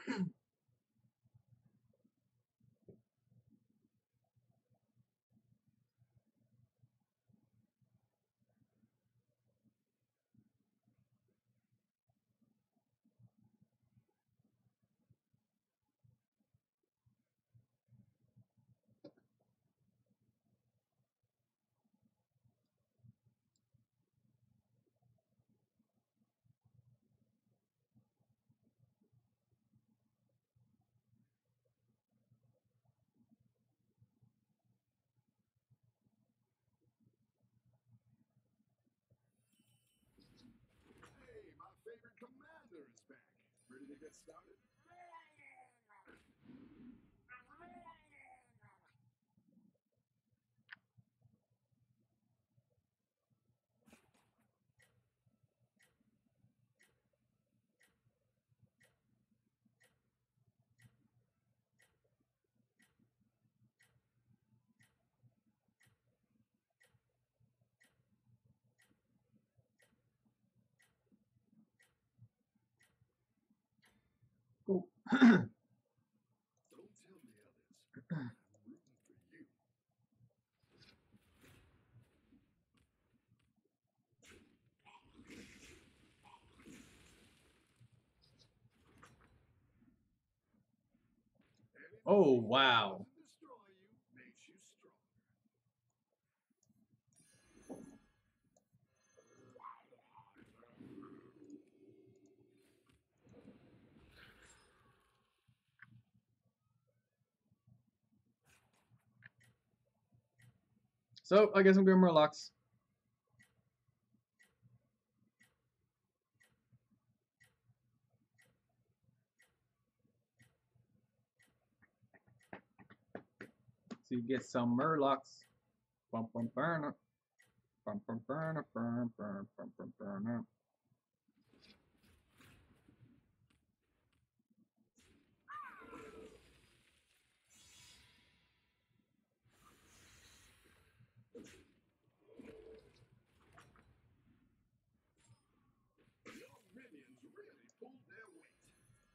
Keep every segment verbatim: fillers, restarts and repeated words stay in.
Hey, my favorite commander is back. Ready to get started? Cool. Don't tell the others. I'm rooting for you. Oh, wow. Doesn't destroy you, makes you stronger. So I guess I'm going Murlocs. So you get some Murlocs. Bum bum burner. Bum bum burner. Burn burn bum bum burner. Your minions really pulled their weight.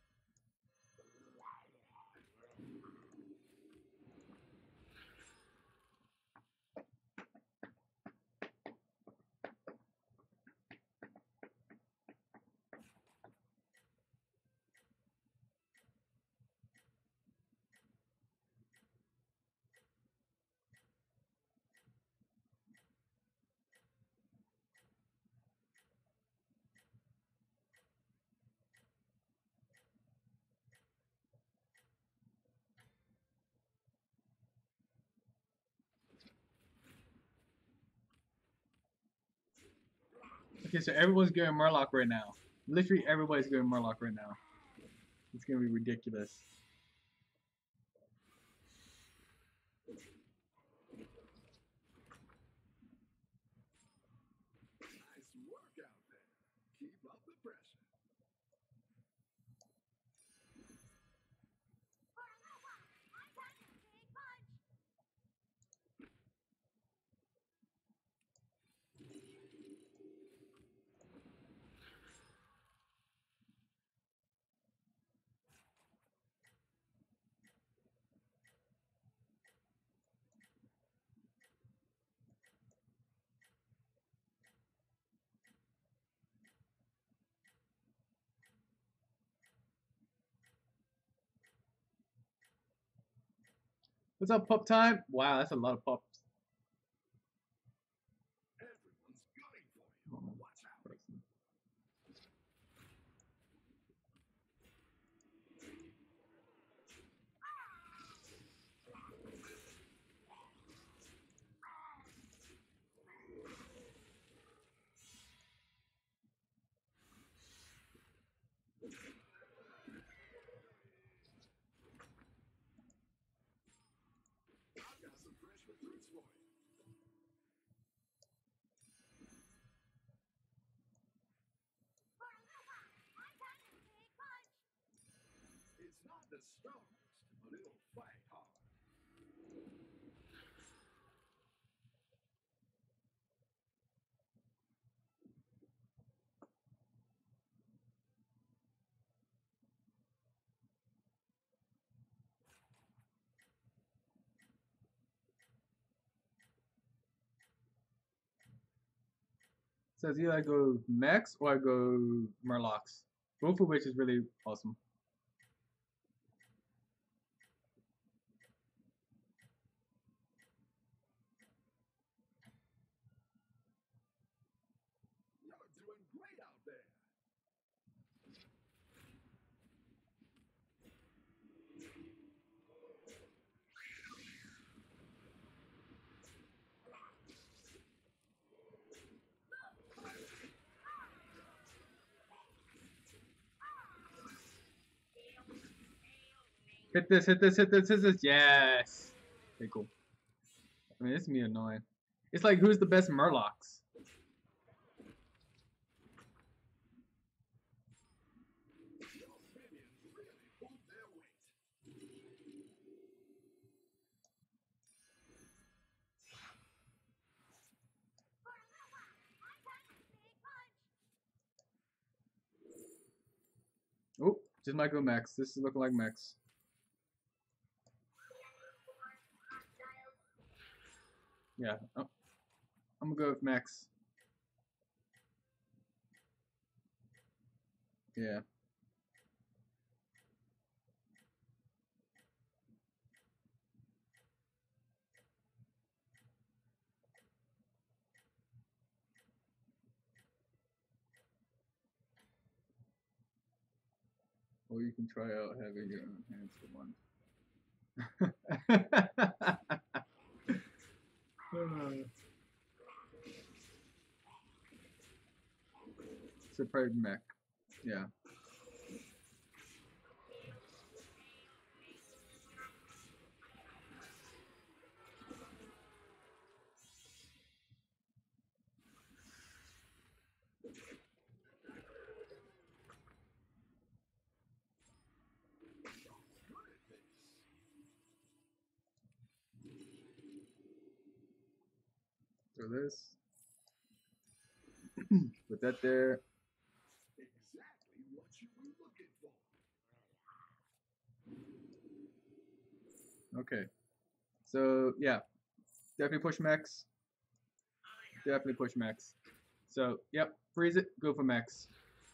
Okay, so everyone's going Murloc right now. Literally everybody's going Murloc right now. It's gonna be ridiculous. Nice work out there. Keep up the pressure. What's up, pup time? Wow, that's a lot of pups. Everyone's gunning for you. Watch out. I've got some fresh recruits for you. It's not the strongest, but it'll fight hard. So it's either I go Max or I go Murlocs. Both of which is really awesome. You're doing great out there. Hit this, hit this, hit this, hit this. Yes. Okay, cool. I mean, it's me annoying. It's like, who's the best Murlocs? Your minions really pulled their weight. Oh, just might go Max. This is looking like Max. Yeah, oh, I'm gonna go with Max. Yeah. Or you can try out having your own hands for one. Superb mech. Yeah. So this. Put that there. Exactly what you were looking for. Okay. So yeah, definitely push Max. Definitely push Max. So yep, freeze it. Go for Max.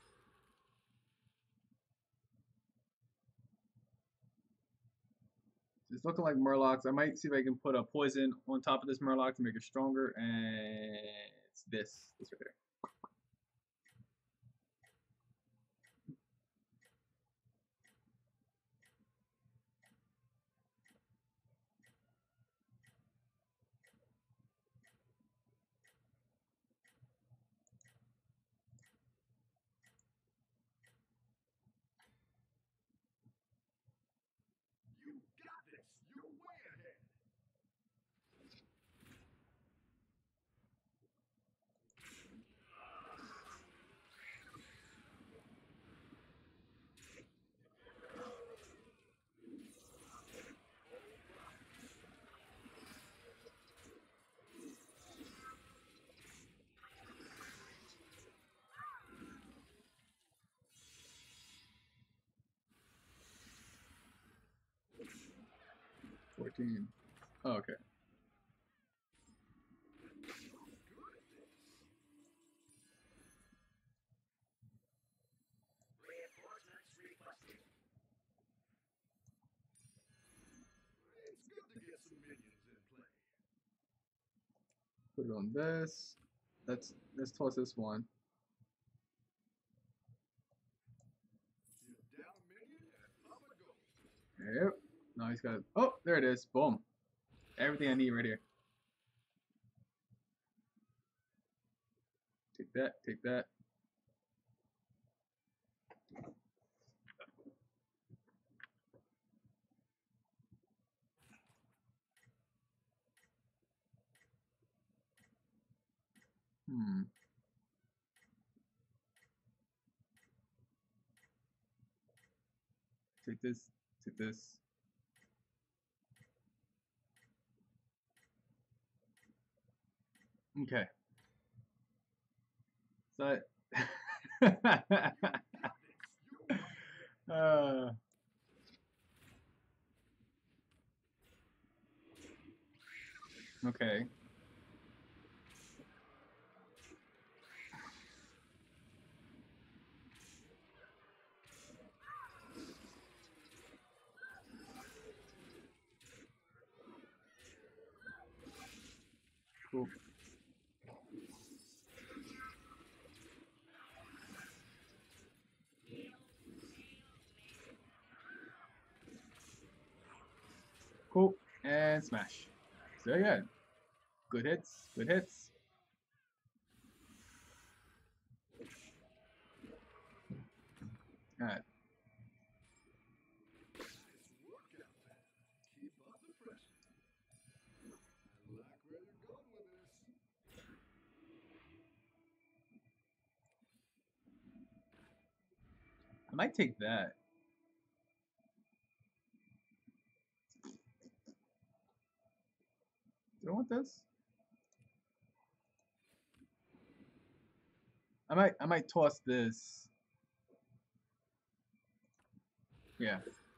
It's looking like Murlocs. I might see if I can put a poison on top of this Murloc to make it stronger, and it's this. This right there. You got this. You're way ahead. fourteen. Oh, okay. It's good to get some minions in play. Put it on this. Let's let's toss this one. You're down a minion and up a go. Yep. Now he's got. Oh, there it is. Boom. Everything I need right here. Take that. Take that. Hmm. Take this. Take this. Okay. So. uh, okay. Cool. Cool. And smash. So yeah. Good hits. Good hits. Alright. Nice work out there. Keep up the pressure. I like where you're going with this. I might take that. Do I want this? I might I might toss this. Yeah.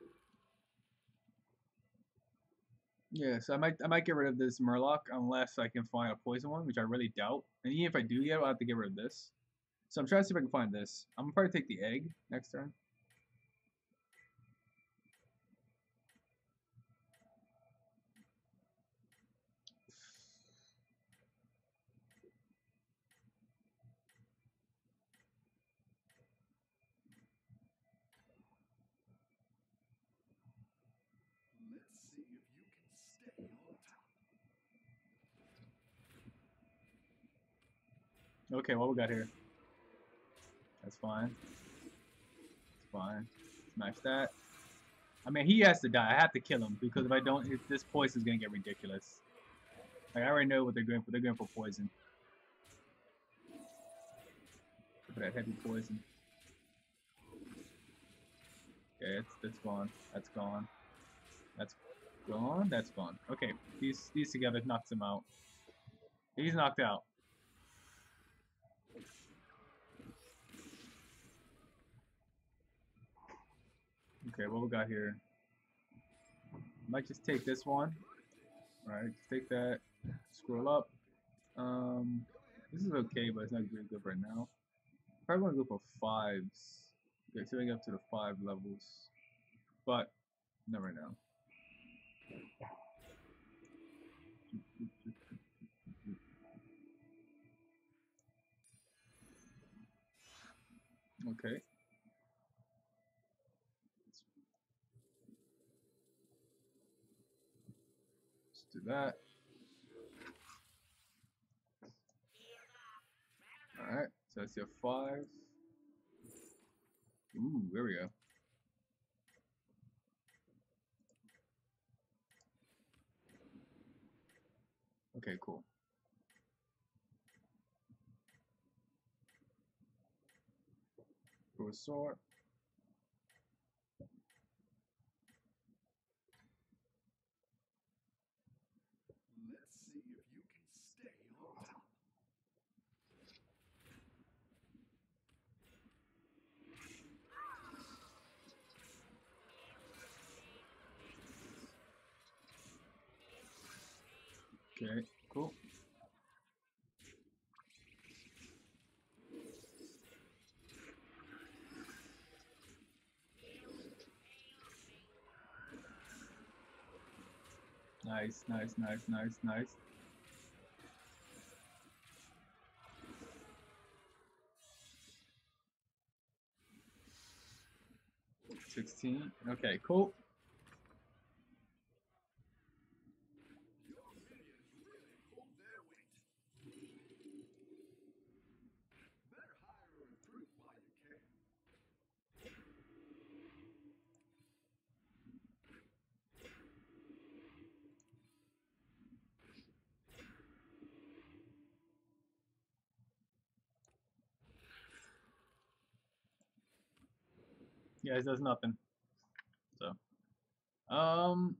Yeah, so I might I might get rid of this Murloc unless I can find a poison one, which I really doubt. And even if I do get it, I'll have to get rid of this. So I'm trying to see if I can find this. I'm gonna probably take the egg next turn. Let's see if you can stay on top. Okay, what we got here? That's fine. It's fine. Smash that. I mean, he has to die. I have to kill him because if I don't, it, this poison is gonna get ridiculous. Like I already know what they're going for. They're going for poison. For that heavy poison. Okay, that's that's gone. That's gone. That's gone. That's gone. Okay, these these together knocks him out. He's knocked out. Okay, what we got here? Might just take this one. Alright, just take that. Scroll up. Um, this is okay, but it's not very good right now. Probably want to go for fives. Okay, so we get up to the five levels, but not right now. Okay. Let's do that. Alright, so that's your five. Ooh, there we go. Okay, cool. Throw a sword. Let's see if you can stay on top. Okay, cool. Nice, nice, nice, nice, nice. sixteen. Okay, cool. Your minions really hold their weight. Better hire a recruit while you can. Yeah, it does nothing. So, um,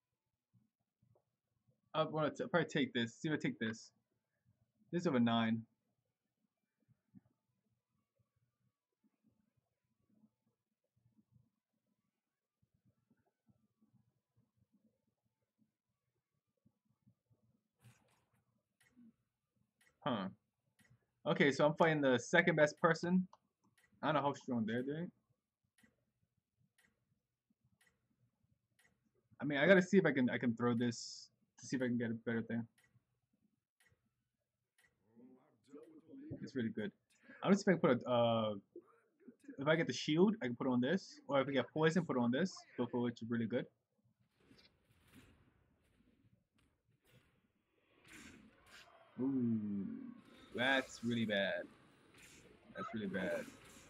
I want to probably take this. See if I take this. This is over nine. Huh. Okay, so I'm fighting the second best person. I don't know how strong they're doing. I mean, I gotta see if I can I can throw this to see if I can get a better thing. It's really good. I'm just gonna put a. Uh, if I get the shield, I can put it on this, or if I get poison, put it on this. Both of which is really good. Ooh, that's really bad. That's really bad.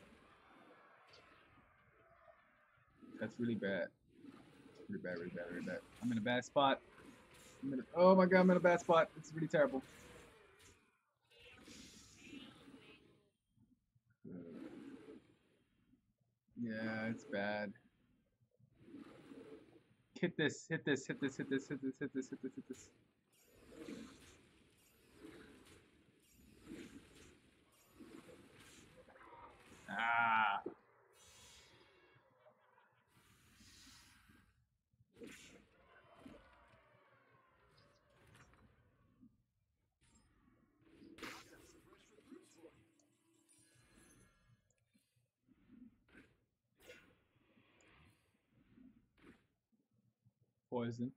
That's really bad. Really bad, really bad, really bad. I'm in a bad spot. I'm in a, oh my god, I'm in a bad spot. It's really terrible. Yeah, it's bad. Hit this, hit this, hit this, hit this, hit this, hit this, hit this, hit this. Ah. Poison.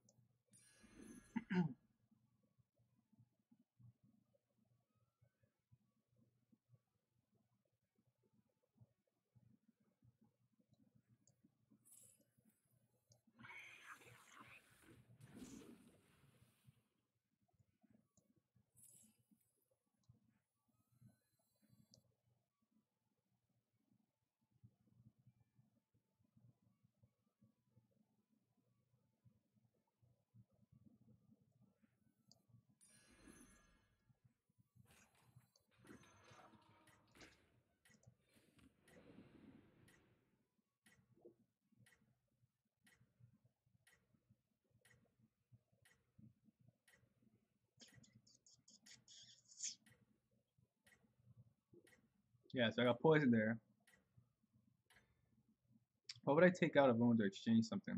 Yeah, so I got poison there. What would I take out if I wanted to exchange something?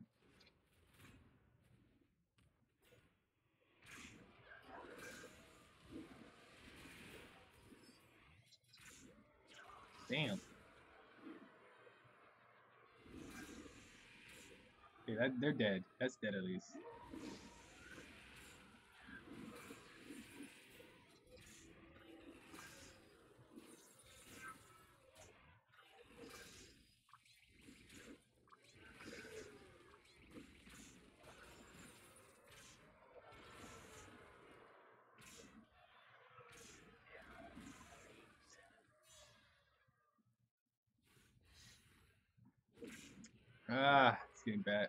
Damn. Okay, that, they're dead. That's dead at least. Ah, it's getting bad.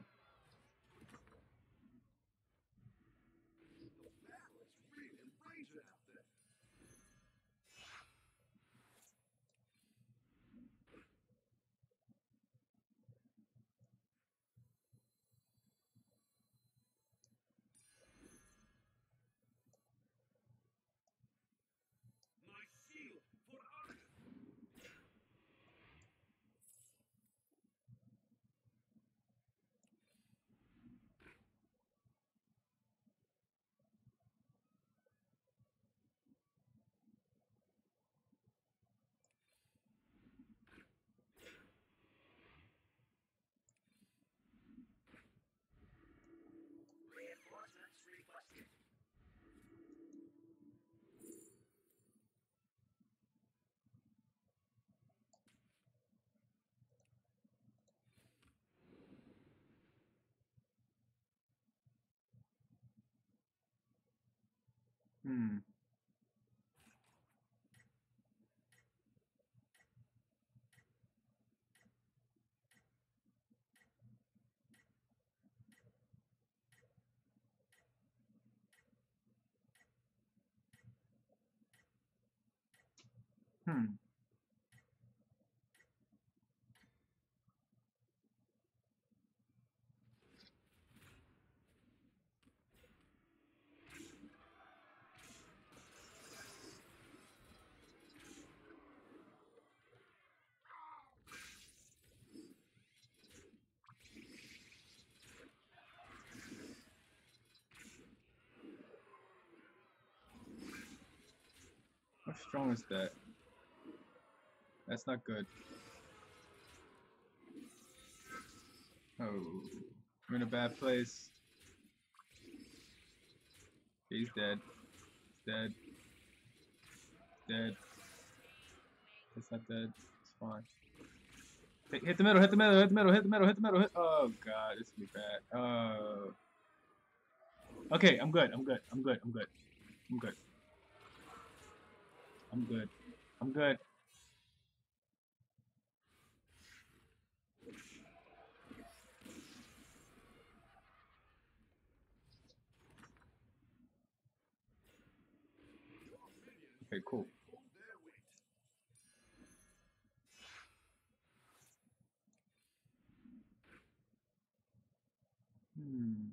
Hmm. Hmm. How strong is that? That's not good. Oh, I'm in a bad place. He's dead. He's dead. Dead. not dead. It's fine. Hit, hit the middle, hit the middle, hit the middle, hit the middle, hit the middle, hit. Oh god, this is gonna be bad. Uh. Okay, I'm good. I'm good. I'm good. I'm good. I'm good. I'm good. I'm good. Okay, cool. Hmm.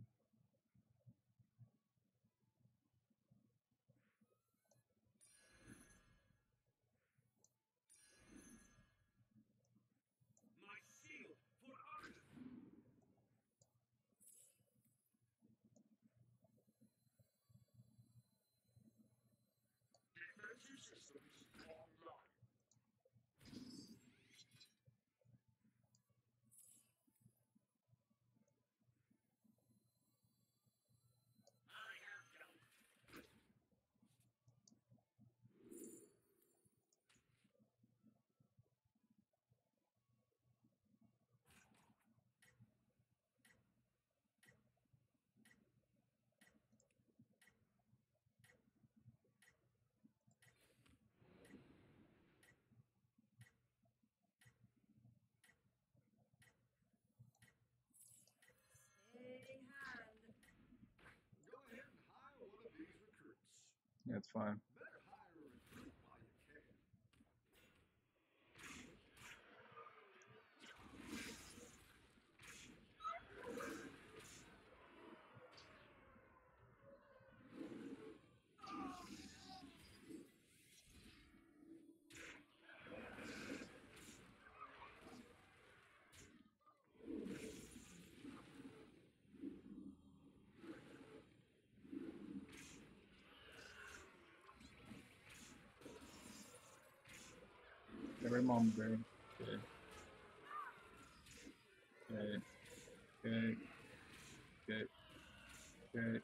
Yeah, it's fine. Every mom, baby. Okay. Okay. Okay. Okay. Okay.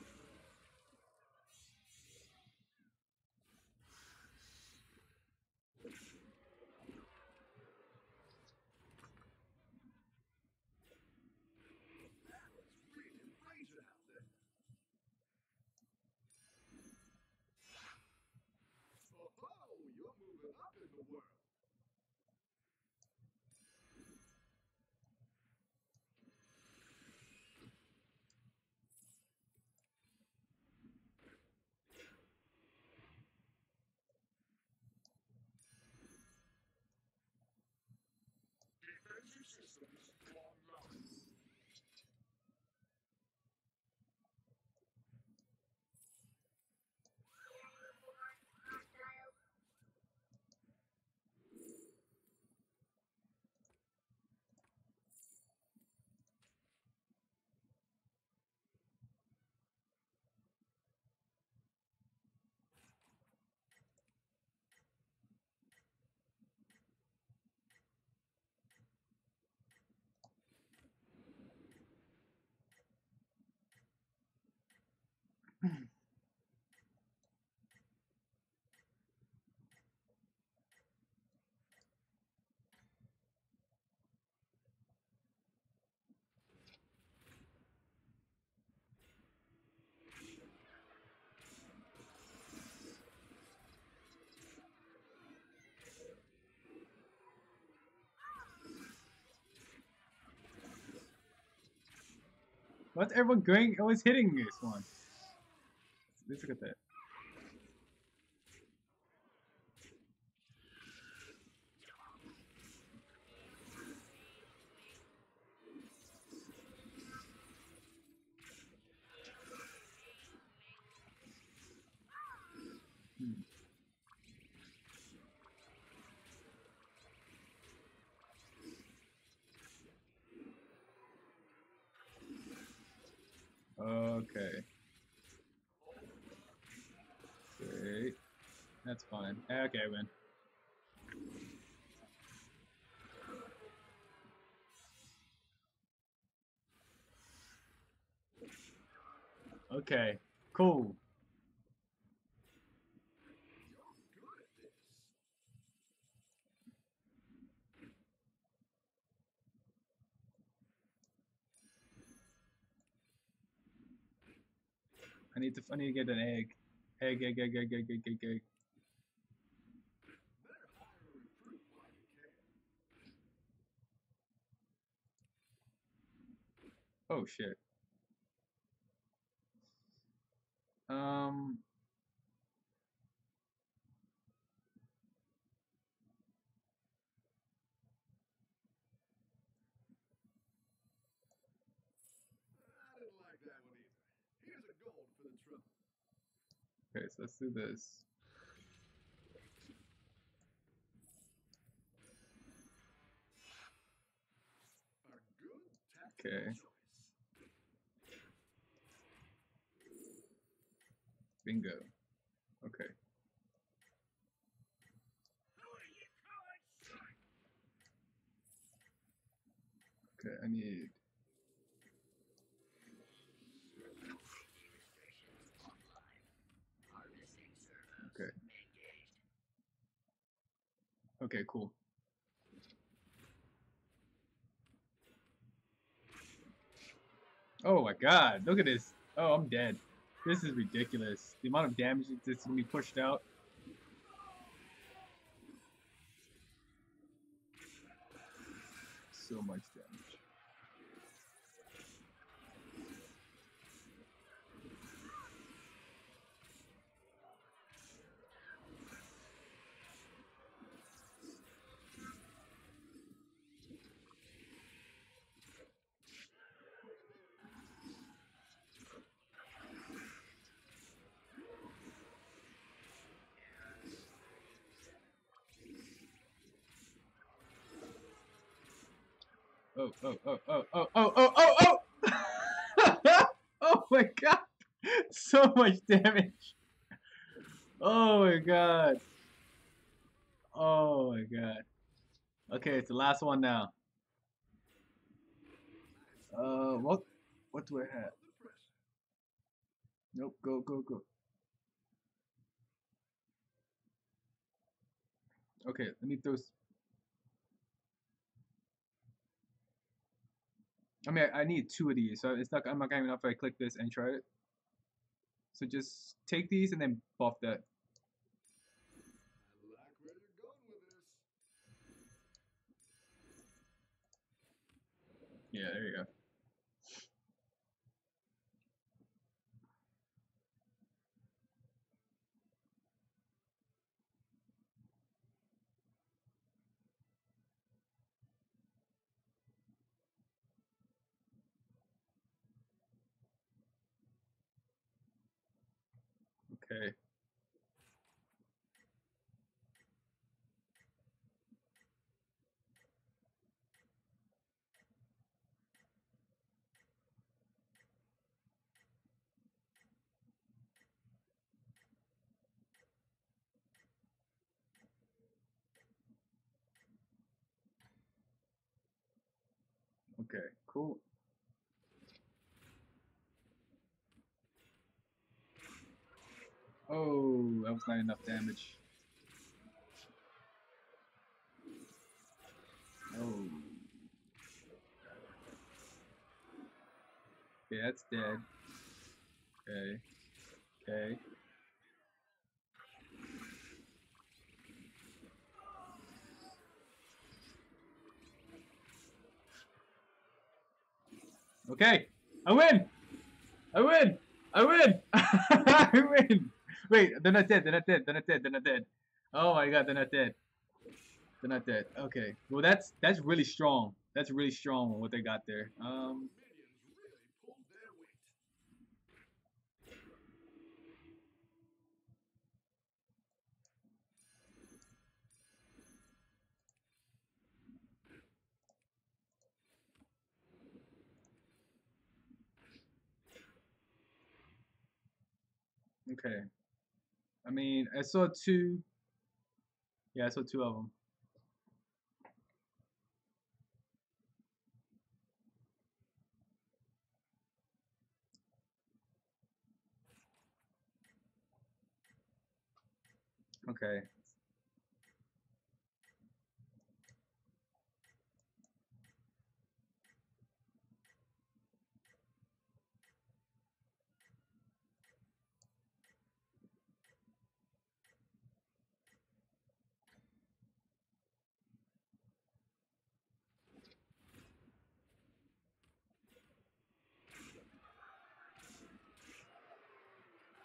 What's everyone going? Always hitting this one. Let's look at that. Hmm. Okay. Great. That's fine. Okay, win. Okay. Cool. I need to. I need to get an egg. Egg, egg, egg, egg, egg, egg, egg, egg. Oh shit. Um. I didn't like that one either. Here's a gold for the trouble. Okay, so let's do this. A good tactical Okay. choice. Bingo. Okay. Okay, I need. Okay. Okay, cool. Oh my god, look at this. Oh, I'm dead. This is ridiculous. The amount of damage that's gonna be pushed out. So much damage. Oh, oh, oh, oh, oh, oh, oh, oh, oh! Oh my god! So much damage! Oh my god! Oh my god. Okay, it's the last one now. Uh, what? What do I have? Nope, go, go, go. Okay, let me throw. I mean, I, I need two of these, so it's not. I'm not gonna have enough if I click this and try it. So just take these and then buff that. I like where you're going with this. Yeah, there you go. Okay. Okay, cool. Oh, that was not enough damage. Oh. Okay, that's dead. Okay. Okay. Okay. I win! I win! I win! I win! Wait, they're not dead, they're not dead, they're not dead, they're not dead. Oh my god, they're not dead. They're not dead. Okay. Well, that's that's really strong. That's really strong what they got there. Um. Minions really pulled their weight. Okay. I mean, I saw two. Yeah, I saw two of them. Okay.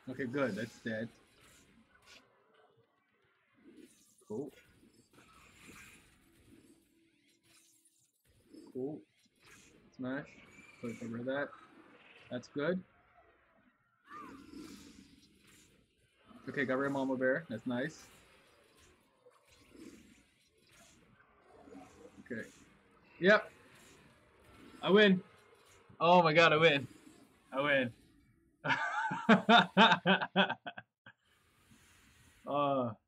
Okay, good. That's dead. Cool. Cool. Smash. Put over that. That's good. Okay, got rid of Mama Bear. That's nice. Okay. Yep. I win. Oh my god, I win. I win. uh